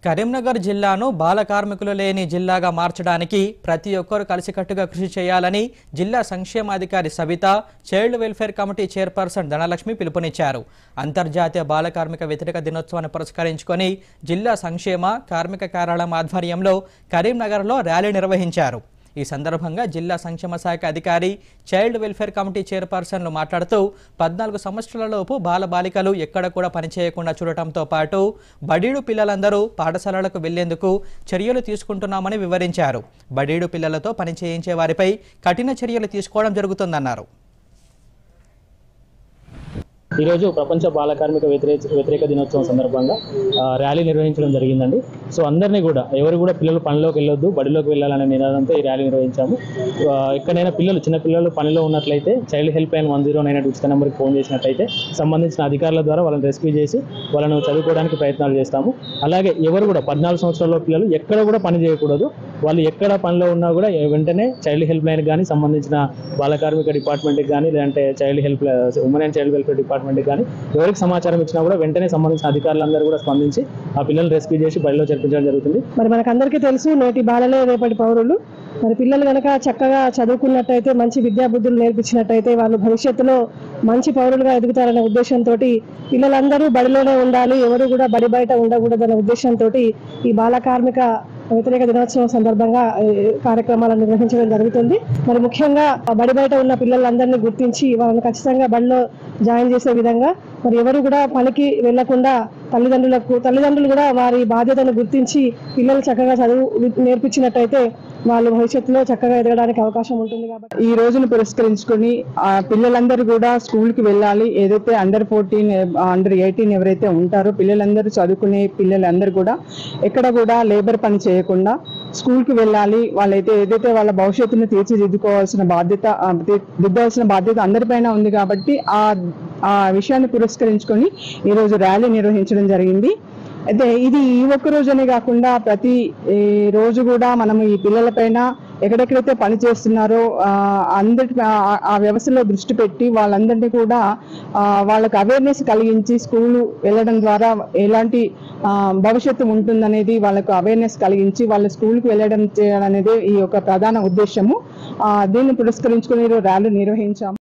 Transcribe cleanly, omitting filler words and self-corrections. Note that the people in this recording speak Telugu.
కరీంనగర్ జిల్లాను బాల కార్మికులు లేని జిల్లాగా మార్చడానికి ప్రతి ఒక్కరూ కలిసికట్టుగా కృషి చేయాలని జిల్లా సంక్షేమాధికారి Sabitha, child welfare committee chairperson Dhanalakshmi పిలుపునిచ్చారు. అంతర్జాతీయ బాల కార్మిక వ్యతిరేక దినోత్సవాన్ని పురస్కరించుకొని జిల్లా సంక్షేమ కార్మిక కార్యాలయం ఆధ్వర్యంలో కరీంనగర్లో ర్యాలీ నిర్వహించారు. ఈ సందర్భంగా జిల్లా సంక్షేమ శాఖ అధికారి, చైల్డ్ వెల్ఫేర్ కమిటీ చైర్పర్సన్లు మాట్లాడుతూ 14 సంవత్సరాలలోపు బాలబాలికలు ఎక్కడ కూడా పనిచేయకుండా చూడటంతో పాటు బడీడు పిల్లలందరూ పాఠశాలలకు వెళ్లేందుకు చర్యలు తీసుకుంటున్నామని వివరించారు. బడీడు పిల్లలతో పని చేయించే వారిపై కఠిన చర్యలు తీసుకోవడం జరుగుతుందన్నారు. ఈరోజు ప్రపంచ బాల కార్మిక వ్యతిరేక దినోత్సవం సందర్భంగా ర్యాలీ నిర్వహించడం జరిగిందండి. సో అందరినీ కూడా ఎవరు కూడా పిల్లలు పనిలోకి వెళ్ళొద్దు, బడిలోకి వెళ్ళాలనే నినాదంతో ఈ ర్యాలీ నిర్వహించాము. ఎక్కడైనా చిన్న పిల్లలు పనిలో ఉన్నట్లయితే చైల్డ్ హెల్ప్ లైన్ 109 ఉచిత నెంబర్కి ఫోన్ చేసినట్లయితే సంబంధించిన అధికారుల ద్వారా వాళ్ళని రెస్క్యూ చేసి వాళ్ళను చదువుకోవడానికి ప్రయత్నాలు చేస్తాము. అలాగే ఎవరు కూడా 14 సంవత్సరాల పిల్లలు ఎక్కడ కూడా పని చేయకూడదు. వాళ్ళు ఎక్కడ పనిలో ఉన్నా కూడా వెంటనే చైల్డ్ హెల్ప్ లైన్ కానీ, సంబంధించిన బాల కార్మిక డిపార్ట్మెంట్కి కానీ, లేదంటే ఉమెన్ అండ్ చైల్డ్ వెల్ఫేర్ డిపార్ట్మెంట్కి కానీ ఎవరికి సమాచారం ఇచ్చినా కూడా వెంటనే సంబంధించిన అధికారులందరూ కూడా స్పందించి ఆ పిల్లల్ని రెస్క్యూ చేసి బడిలో చేర్పించడం జరుగుతుంది. మరి మనకందరికీ తెలుసు, నేటి బాలలే రేపటి పౌరులు. మరి పిల్లలు కనుక చక్కగా చదువుకున్నట్టయితే, మంచి విద్యాబుద్ధులు నేర్పించినట్టయితే వాళ్ళు భవిష్యత్తులో మంచి పౌరులుగా ఎదుగుతారనే ఉద్దేశంతో పిల్లలందరూ బడిలోనే ఉండాలి, ఎవరు కూడా బడి బయట ఉండకూడదనే ఉద్దేశంతో ఈ బాల కార్మిక వ్యతిరేక దినోత్సవం సందర్భంగా కార్యక్రమాలను నిర్వహించడం జరుగుతుంది. మరి ముఖ్యంగా బడి బయట ఉన్న పిల్లలందరినీ గుర్తించి వాళ్ళని ఖచ్చితంగా బడిలో జాయిన్ చేసే విధంగా, మరి ఎవరు కూడా పనికి వెళ్లకుండా తల్లిదండ్రులు కూడా వారి బాధ్యతను గుర్తించి పిల్లలు చక్కగా చదువు నేర్పించినట్టయితే వాళ్ళు భవిష్యత్తులో చక్కగా ఎదగడానికి అవకాశం ఉంటుంది. కాబట్టి ఈ రోజును పురస్కరించుకొని పిల్లలందరూ కూడా స్కూల్కి వెళ్ళాలి. ఏదైతే అండర్ 14, అండర్ 18 ఎవరైతే ఉంటారో పిల్లలందరూ చదువుకునే పిల్లలందరూ కూడా ఎక్కడ కూడా లేబర్ పని చేయకుండా స్కూల్కి వెళ్ళాలి. వాళ్ళైతే ఏదైతే వాళ్ళ భవిష్యత్తును తీర్చిదిద్దుకోవాల్సిన బాధ్యత అందరిపైన ఉంది. కాబట్టి ఆ విషయాన్ని పురస్కరించుకొని ఈరోజు ర్యాలీ నిర్వహించడం జరిగింది. అయితే ఇది ఈ ఒక్క రోజునే కాకుండా ప్రతి రోజు కూడా మనం ఈ పిల్లలపైన ఎక్కడెక్కడైతే పని చేస్తున్నారో ఆ వ్యవస్థలో దృష్టి పెట్టి వాళ్ళందరినీ కూడా వాళ్ళకి అవేర్నెస్ కలిగించి స్కూలు వెళ్ళడం ద్వారా ఎలాంటి భవిష్యత్తు ఉంటుందనేది వాళ్ళకు అవేర్నెస్ కలిగించి వాళ్ళ స్కూల్కి వెళ్ళడం చేయాలనేది ఈ యొక్క ప్రధాన ఉద్దేశము. దీన్ని పురస్కరించుకుని ర్యాలీ నిర్వహించాము.